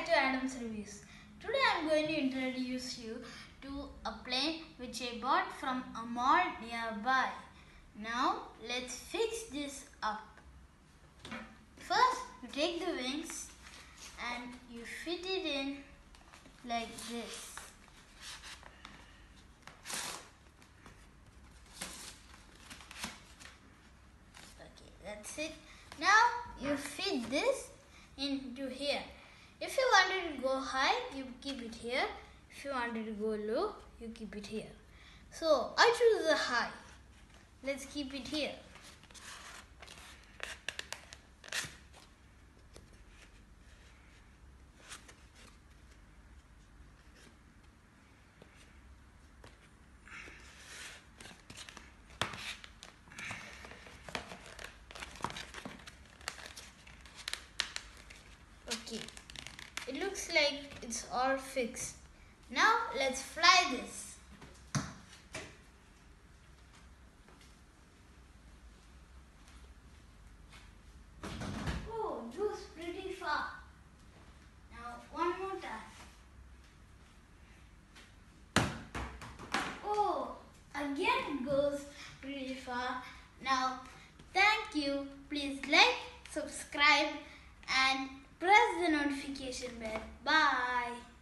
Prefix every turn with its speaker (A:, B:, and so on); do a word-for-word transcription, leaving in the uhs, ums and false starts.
A: to Adam's Reviews. Today I am going to introduce you to a plane which I bought from a mall nearby. Now let's fix this up. First you take the wings and you fit it in like this. Okay, that's it. Now you fit this into here. If you wanted to go high, you keep it here. If you wanted to go low, you keep it here. So I choose the high. Let's keep it here. Okay, it looks like it's all fixed. Now let's fly this. Oh, it goes pretty far. Now one more time. Oh, again it goes pretty far. Now thank you. Please like, subscribe and press the notification bell. Bye.